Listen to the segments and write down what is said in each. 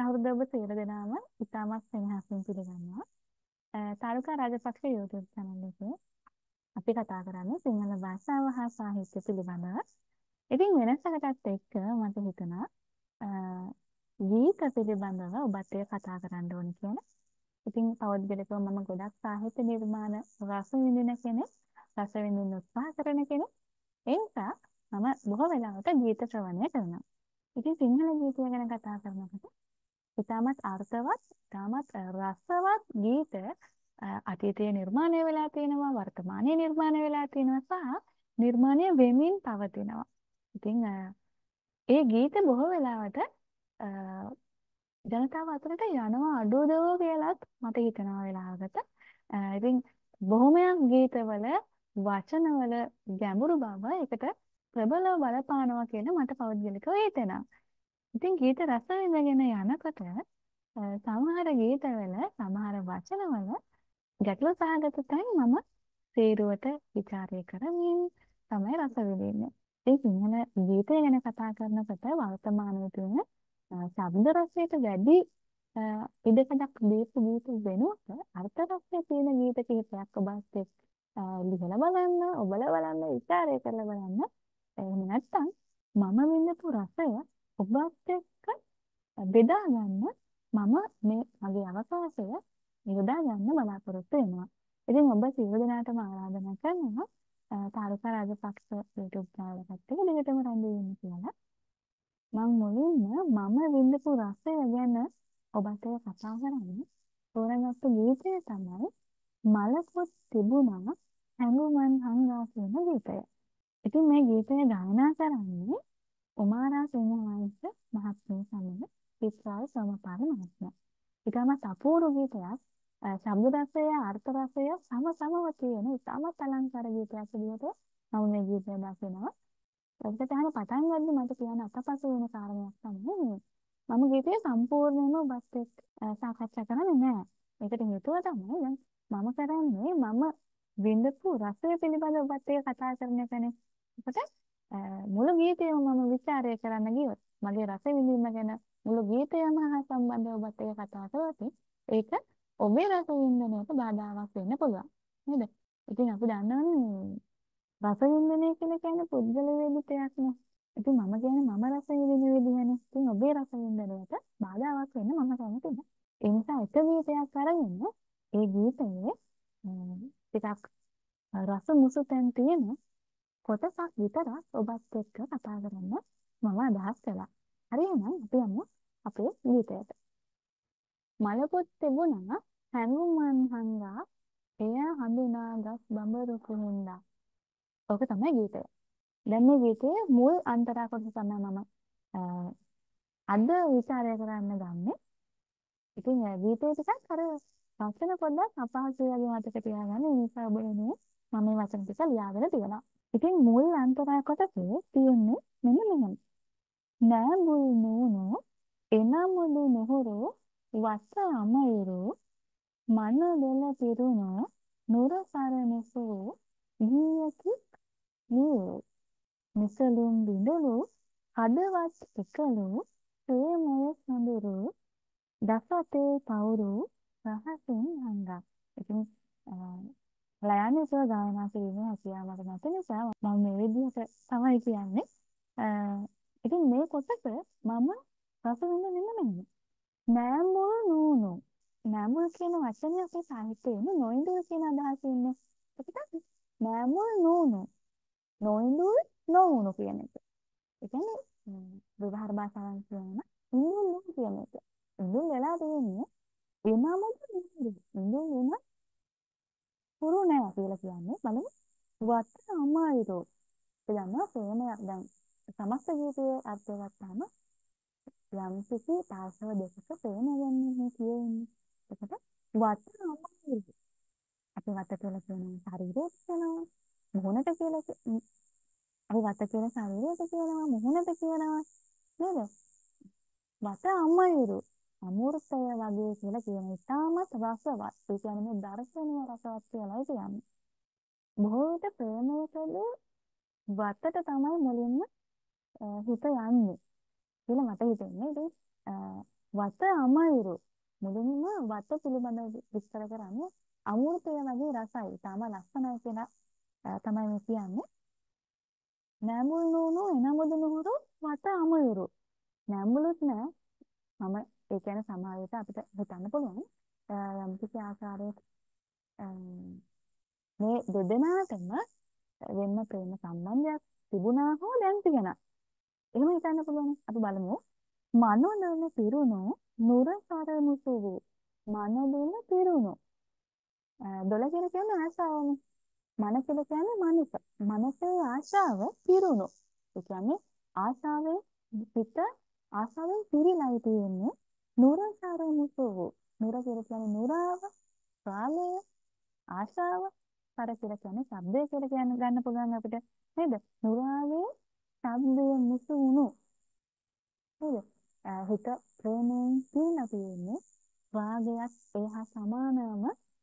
සහෘදව සියලු දෙනාම ඉතාමත් සෙනෙහසින් පිළිගන්නවා. තාරුකා රාජපක්ෂ YouTube channel එකේ අපි කතා කරන්නේ සිංහල භාෂාව හා සාහිත්‍ය පිළිබඳව. ඉතින් වෙනසකටත් එක්ක මට හිතුණා ගීත පිළිබඳව ඔබත් එක්ක කතා කරන්න ඕනේ කියලා. ඉතින් පෞද්ගලිකව මම ගොඩක් සාහිත්‍ය නිර්මාණ රස විඳින කෙනෙක්, රස විඳින්න උත්සාහ කරන කෙනෙක්. ඒ නිසා මම බොහෝ වෙලාවට ගීත ශ්‍රවණය කරනවා. ඉතින් සිංහල ගීතය ගැන කතා කරනකොට ඉතාමත් අර්ථවත්, ඉතාමත් රසවත් ගීත අතීතයේ නිර්මාණය වෙලා තියෙනවා, වර්තමානයේ නිර්මාණය වෙලා තියෙනවා සහ නිර්මාණය වෙමින් පවතිනවා. ඉතින් ඒ ගීත බොහෝ වෙලාවට ජනතාව අතරට යනවා අඩුවද කියලාත් මට හිතෙනවා වෙලාවකට. ඉතින් බොහොමයක් ගීතවල වචනවල ගැඹුරු බව එකට ප්‍රබලව බලපානවා කියලා මට පෞද්ගලිකව හිතෙනවා. ඉතින් ගීත රස විඳගෙන යනකොට සමහර ගීතවල සමහර වචනවල ගැටලු සහගත තැන් මම සේරුවට විචාරය කරමින් තමයි රස විඳින්නේ. ඉතින් සිංහල ගීතය ගැන කතා කරනකොට වර්තමානයේ තියෙන ශබ්ද රසයට වැඩි ඉඩකඩක් දීපු ගීත වෙනුවට අර්ථ රසයේ තියෙන ගීත කිහිපයක් ඔබත් එක්ක ලිහලා බලන්න, ඔබලා බලන්න, විචාරය කරලා බලන්න. එහෙම නැත්නම් මම විඳපු රසය ඔබත් එක්ක බෙදා ගන්න මම මේ මගේ අවකාශය යොදා ගන්න බලාපොරොත්තු වෙනවා. ඉතින් ඔබ සියලු දෙනාටම ආරාධනා කරනවා තාරුකා රාජපක්ෂ YouTube channel එකත් එක්ක දිගටම රැඳී ඉන්න කියලා. මම මුලින්ම මම විඳපු රසය ගැන ඔබට කතා කරන්නේ තෝරාගත්තු ගීතය තමයි මලපොත් තිබුණා හැඟුමන් හංගා කියන ගීතය. ඉතින් මේ ගීතය ගායනා කරන්නේ උමාරා සිංහවංශ මහත්මිය සමග විශ්වාල් සෝමපාල මහත්මයා. ඉතාමත් අපූර්ව ගීතයක්. ශබ්ද රසය, අර්ථ රසය සමසමව තියෙන ඉතාමත් අලංකාර ගීතයක් විදිහට මම මේ ගීතය දකිනවා. ඒකට අහන පටන් ගන්න මට කියන්න අතපසු වෙන කාරණයක් තමයි මම ගීතය සම්පූර්ණයෙන්ම ඔබත් එක්ක සාකච්ඡා කරන්නේ නැහැ. ඒකට හේතුව තමයි දැන් මම කරන්නේ මම විඳපු රසය පිළිබඳව ඔබත් එක්ක කතා කරන එකනේ. ඒකට මුළු ගීතයම මම විචාරය කරන්න ගියොත් මගේ රස විඳීම ගැන මුළු ගීතයම හා සම්බන්ධව ඔබත් එක්ක කතා කරොත් ඒක ඔබේ රස විඳිනයට බාධාවක් වෙන්න පුළුවන්. නේද? ඉතින් අපි දන්නවනේ රස විඳිනේ කියලා කියන්නේ පුද්ගල වේදිතයක් නේ. ඉතින් මම කියන්නේ මම රස විඳින විදිහනේ. ඉතින් ඔබේ රස විඳිනයට බාධාවක් වෙන්න මම කැමති නැහැ. ඒ නිසා එක ගීතයක් අරගෙන ඒ ගීතයේ ටිකක් රස මුසු තැන් තියෙන කොටසක් විතරක් ඔබත් එක්ක කතා කරන්න මම අදහස් කළා. හරි එහෙනම් අපි යමු අපේ ගීතයට. මලපොත් තිබුණා හැඟුමන් හංගා එය හඳුනාගත් බඹරු කුහින්දා. ඔක තමයි ගීතය. දැන් මේ ගීතයේ මුල් අන්තරා කොටස තමයි මම අද විචාරය කරන්න ගන්නේ. ඉතින් ගීතේ ටිකක් අර වචන පොඩ්ඩක් අපහසු වගේ මතක තියාගන්න. ඒ නිසා ඔබ වෙනුවෙන් මම මේ වචන ටික ලියාගෙන තියෙනවා. ඉතින් මුල් අන්තරා කොටසේ තියෙන්නේ මෙන්න මෙහෙම. නෑඹුල් නූනෝ එනමුදු නුහුරු වස අමයුරු මනදෙල පිරුණෝ නුර සරණසෝ ගීයකි නියෝ මිසලුම් බිඳලු හදවත් එකලු ප්‍රේමය සඳුරු දසතේ පවුරු රහසින් හංගා. ඉතින් ලයන්විසව ගායනා කිරීමේ හැකියාව මට නැති නිසා මම මේ විදිහට තමයි කියන්නේ. ඉතින් මේ කොටස මම රස විඳින්න මෙන්න. නෑඹුල් නූනු. නෑඹුල් කියන වචනේ අපේ සාහිත්‍යයේ නොඉඳුල් කියන අදහස ඉන්නේ. ඒකට නෑඹුල් නූනු. නොඉඳුල් නොවුණු කියන එක. ඒ කියන්නේ විවහාර භාෂාවෙන් කියන ඉඳුල් කියන එක. ඉඳුල් වෙලා තියෙන්නේ එනමුදු ඉඳුල්. ඉඳුල් වෙන පුරු නෑ කියලා කියන්නේ බලමු. වත් අමාරුයි. ඒ දන්නවා ප්‍රේමයක් දැන් සමස්ත ජීවිතයේ අර්ථය ගත්තාම යම් කිසි පාර්ශව දෙකක ප්‍රේම ගැනීම කියන්නේ. ඒකට වත් අමාරුයි. අපි වත කියලා කියන ශරීරයක් කියනවා. මොහොනට කියලා අපි වත කියන ශරීරයට කියනවා. මොහොනට කියනවා. නේද? වත අමාරුයි. අමෘතය වගේ කියලා කියන ඉතාමත් රසවත්. ඒ කියන්නේ මේ දර්ශනීය රසවත් කියලායි කියන්නේ. බොහෝ විට ප්‍රේමයකදී වතට තමයි මුලින්ම හිත යන්නේ කියලා මට හිතෙන්නේ. ඉතින් වත අමයුරු. මුලින්ම වත පිළිබඳව විස්තර කරන්නේ අමෘතය වගේ රසයි. තාම ලස්සනයි කියලා තමයි මේ කියන්නේ. නැඹුල් නූණු එනමුදු නුහුරු වත අමයුරු. නැඹුලුත් නෑ. මම ඒ කියන්නේ සමහර විට අපිට හිතන්න පුළුවන් යම් කිසි ආකාරයක මේ දෙදෙනාටම වෙන්න ප්‍රේම සම්බන්ධයක් තිබුණා හෝ දැන් තියෙනවා. එහෙම හිතන්න පුළුවන්. අපි බලමු. මනෝලන පිරුණු නුරසර මුසු වූ මනෝලන පිරුණු දොළ කියලා කියන්නේ ආශාවනේ. මන කියලා කියන්නේ මනස. මනසේ ආශාව පිරුණු. ඒ කියන්නේ ආශාවෙන් පිට ආශාවෙන් පිරීලායි තියෙන්නේ. නුරසර මුසු වූ නුර කියලා කියන්නේ නුරාව, කාලය, ආශාව, පර කියලා කියන්නේ ශබ්දය කියලා කියන්න ගන්න පුළුවන් අපිට. නේද? නුරාවේ ශබ්දය මුසු වුණු. නේද? හිත ප්‍රේමයෙන් පිරීලා තියෙන්නේ. රාගයක් ඒ හා සමානවම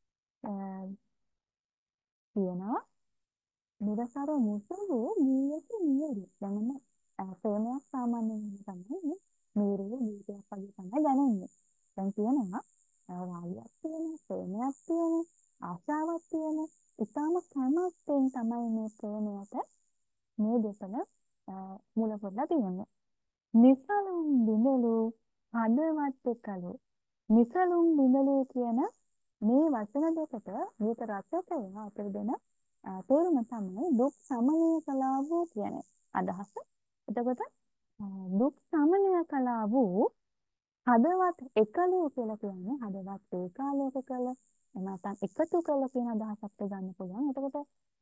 තියෙනවා. නිරසර මුසු වූ නියත නියරි. දැන් ප්‍රේමයක් සාමාන්‍යයෙන් තමයි නියරි ජීවිතයක් වගේ තමයි දැනෙන්නේ. දැන් කියනවා රාගයක් තියෙනවා, ප්‍රේමයක් තියෙනවා, ආශාවක් තියෙනවා. ඊටම කැමැත්තෙන් තමයි මේ ප්‍රේමයට මේ දෙකම මුල පුරලා තියෙන්නේ. නිසලුම් බිඳලු හදවත් එකලු. නිසලුම් බිඳලු කියන මේ වචන දෙකට මේක රචකය අපිට දෙන තේරුම තමයි දුක් සමනය කළා වූ කියන අදහස. එතකොට දුක් සමනය කළා වූ හදවත් එකලු කියලා කියන්නේ හදවත් ඒකාලයක කළ නැත්නම් එකතු කළ කියන අදහසක් ගන්න පුළුවන්. එතකොට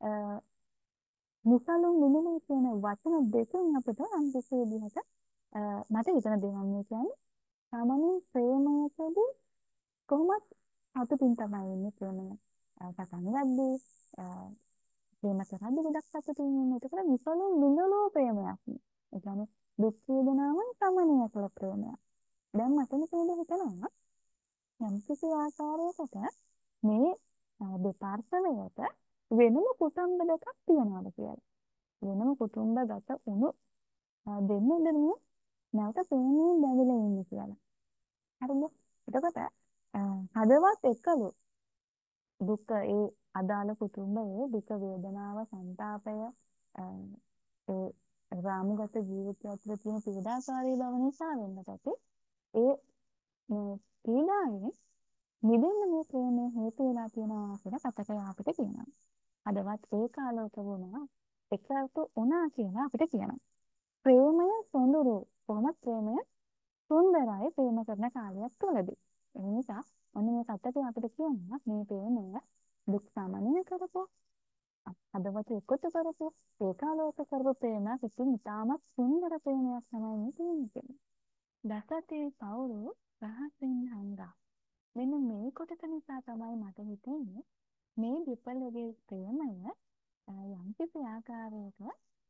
නිසලුම් බිඳලු කියන වචන දෙකෙන් අපිට අන්තිම විදිහට මට හිතන දේවල් මේ කියන්නේ සාමාන්‍ය ප්‍රේමයකදී කොහොමද සතුටින් තමයි ඉන්නේ ප්‍රේමය පටන් ගද්දී ප්‍රේම කරද්දී ගොඩක් සතුටින් ඉන්නේ. ඒකට නිසලුම් බිඳලු ප්‍රේමයක්. ඒ කියන්නේ දුක් වේදනාවන් සමනය කළ ප්‍රේමයක්. දැන් මට මේක හිතනවා යම් කිසි ආකාරයකට මේ දෙපාර්ශ්වයට වෙනම කුටුම්බ දෙකක් තියනවාද කියලා. වෙනම කුටුම්බගත වුණු දෙන්නෙම නැවත ප්‍රේමයෙන් බැඳලා ඉන්නේ කියලා. හරිද? එතකොට හදවත් එකලු දුක ඒ අදාළ කුටුම්බයේ දුක වේදනාව සංතාපය ඒ රාමුගත ජීවිතය තුළ තියෙන පීඩාකාරී බව නිසා වෙන්නට ඇති ඒ පීඩාවෙන් නිදෙන්න මේ ප්‍රේමය හේතු වෙලා තියෙනවා කියලා කතකය අපිට කියනවා. හදවත් ඒකාලෝක වුණා එකතු වුණා කියලා අපිට කියනවා. ප්‍රේමය සොඳුරු කොහොමද ප්‍රේමය සුන්දරයි ප්‍රේම කරන කාලයක් තුළදී. ඒ නිසා ඔන්න මේ කතකය අපිට කියනවා මේ ප්‍රේමය දුක් සමනය කරපො හදවත එකතු කරපු ඒකාලෝක කරපු ප්‍රේමයක් ඉතින් ඉතාමත් සුන්දර ප්‍රේමයක් තමයි මේ තියෙන්නේ. දසතේ පවුරු රහසින් හංගා. මෙන්න මේ කොටස නිසා තමයි මට හිතෙන්නේ මේ දෙපළගේ ප්‍රේමය යම්කිසි ආකාරයක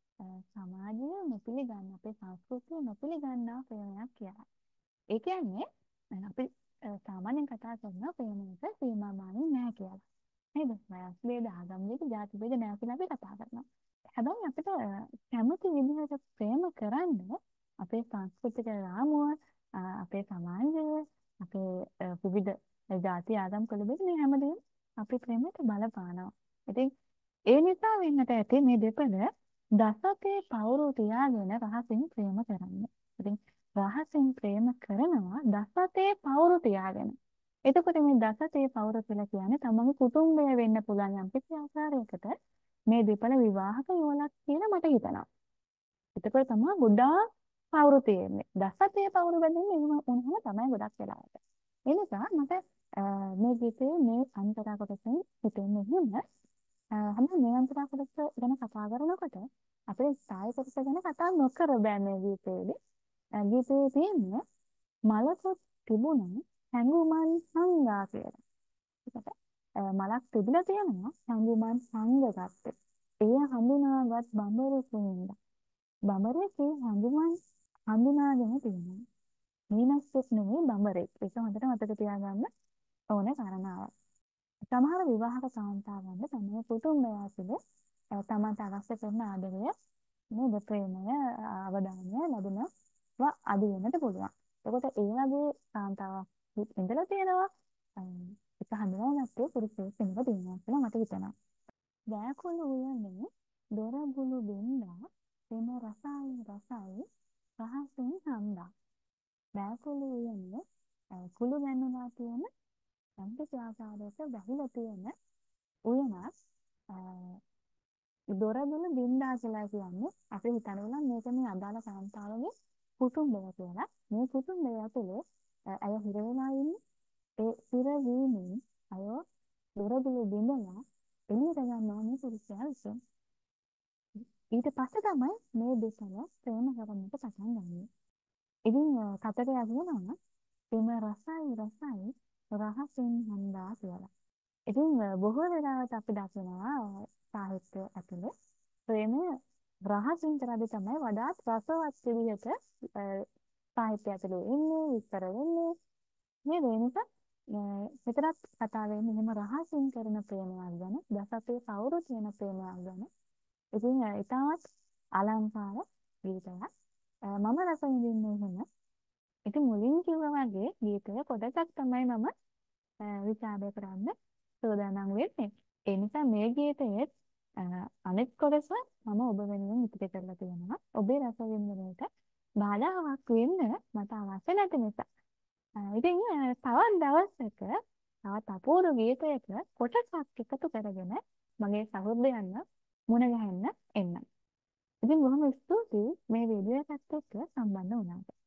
සමාජය නොපිළිගන්න අපේ සංස්කෘතිය නොපිළිගන්නා ප්‍රේමයක් කියලා. ඒ කියන්නේ අපි සාමාන්‍යයෙන් කතා කරන ප්‍රේමයක සීමා මානින් නැහැ කියලා. නේද? වයස් ભેද, ආගම් ભેද, ජාති ભેද නැහැ කියලා අපි කතා කරනවා. හැබැයි අපිට කැමති විදිහට ප්‍රේම කරන්න අපේ සංස්කෘතික රාමුව, අපේ සමාජය, අපේ විවිධ ජාති ආගම් කුල ભેද මේ හැමදේම අපේ ප්‍රේමයට බලපානවා. ඉතින් ඒ නිසා වෙන්නට ඇති මේ දෙපළ දසතේ පවුරු තියාගෙන රහසින් ප්‍රේම කරන්න. ඉතින් රහසින් ප්‍රේම කරනවා දසතේ පවුරු තියාගෙන. එතකොට මේ දසතේ පවුරු කියලා කියන්නේ තමන්ගේ කුටුම්බය වෙන්න පුළුවන් යම් කිසි ආකාරයකට මේ දෙපළ විවාහක යුවලක් කියලා මට හිතෙනවා. එතකොට තමයි ගොඩාක් පවුරු තියෙන්නේ. දසතේ පවුරු බැඳෙන්නේ එහෙම වුණාම තමයි ගොඩක් වෙලාවට. ඒ නිසා මට මේ ගීතේ මේ අන්තරා කොටසෙන් හිතෙන්නේ එහෙම. හැබැයි මේ අන්තරා කොටස ගැන කතා කරනකොට අපේ සාය කොටස ගැන කතා නොකර බෑ මේ ගීතේදී. ගීතේ තියෙන්නේ මලකොත් තිබුණා හැඟුමන් සංගා කියලා. ඒකට මලක් තිබිලා තියෙනවා හැඟුමන් සංගගත්තේ. එය හඳුනාගත් බඹරු සුනින්ද. බඹරේ හැඟුමන් හඳුනාගෙන තියෙනවා. මීනස්සෙක් නෙමෙයි බඹරෙක්. ඒක හොඳට මතක තියාගන්න ඕනේ කාරණාවක්. සමහර විවාහක කාන්තාවන්ද තමයි කුටුම්බය ඇතුලේ තමන්ට අවශ්‍ය කරන ආදරය නේද ප්‍රේමය අවධානය ලැබෙනවා අඩු වෙන්නට පුළුවන්. එතකොට ඒ වගේ කාන්තාවක් ඉඳලා තියෙනවා. ඒක හඳුනාගත්තේ පුරුෂයෙක් වෙනවා දිනනවා කියලා මට හිතෙනවා. වැකුළු උයනේ දොරගුළු බින්දා එම රසයි රසයි රහසින් හන්දා. වැකුළු උයනේ කුළු ගැන්වලා තියෙන සම්පූර්ණ ආකාරයක බැහැලා තියෙන උයනක් දොරගුළු බින්දා කියලා කියන්නේ අපි හිතනවා මේක මේ අදාළ කාන්තාවගේ කුටුම්බය කියලා. මේ කුටුම්බය ඇතුලේ ඇය හිර වෙලා ඉන්නේ. ඒ හිර වීමෙන් අය දොරගුළු බිඳලා එළියට ගන්නවා මේ පුරුෂයා විසින්. ඊට පස්සේ තමයි මේ දෙකම ප්‍රේම කරන්නට පටන් ගන්නේ. ඉතින් කතරේ කියනවා එම රසයි රසයි රහසින් හන්දා කියලා. ඉතින් බොහෝ වෙලාවට අපි දකිනවා සාහිත්‍ය ඇතුලේ ප්‍රේමය රහසින් කරද්දී තමයි වඩාත් රසවත් විදිහට සාහිත්‍ය ඇතුලේ ඉන්නේ විස්තර වෙන්නේ. මේ වෙනස මෙතරත් කතා වෙන්නේ මෙහෙම රහසින් කරන ප්‍රේමයක් ගැන, දසතේ කවුරු කියන ප්‍රේමයක් ගැන. ඉතින් ඊටවත් අලංකාර ගීතයක්. මම රස විඳින්නේ එහෙම. ඉතින් මුලින් කිව්වා වගේ ගීතයේ කොටසක් තමයි මම විචාරය කරන්න සූදානම් වෙන්නේ. ඒ නිසා මේ ගීතයේ අනෙක් කොටස මම ඔබ වෙනුවෙන් ඉදිරි කරලා තියෙනවා. ඔබේ රස විඳිනට බාධාවක් වෙන්න මට අවශ්‍ය නැති නිසා. ඉතින් තවත් දවසක තවත් අපූර්ව ගීතයක කොටසක් එකතු කරගෙන මගේ සහෘදයන්ව මුණ ගැහෙන්න එන්න. ඉතින් බොහොම ස්තුතියි මේ වීඩියෝ එකත් එක්ක සම්බන්ධ වුණාට.